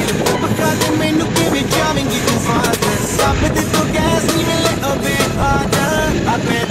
ਬਕਾ ਦੇ ਮੈਨੂੰ ਕਿਵੇਂ ਜਾਵੇਂਗੀ ਤੂੰ ਫਾਦਰ ਰੱਬ ਦੇ ਤੋਂ ਗੈਸ ਨਹੀਂ ਮਿਲੇ ਅਬੇ harder I've been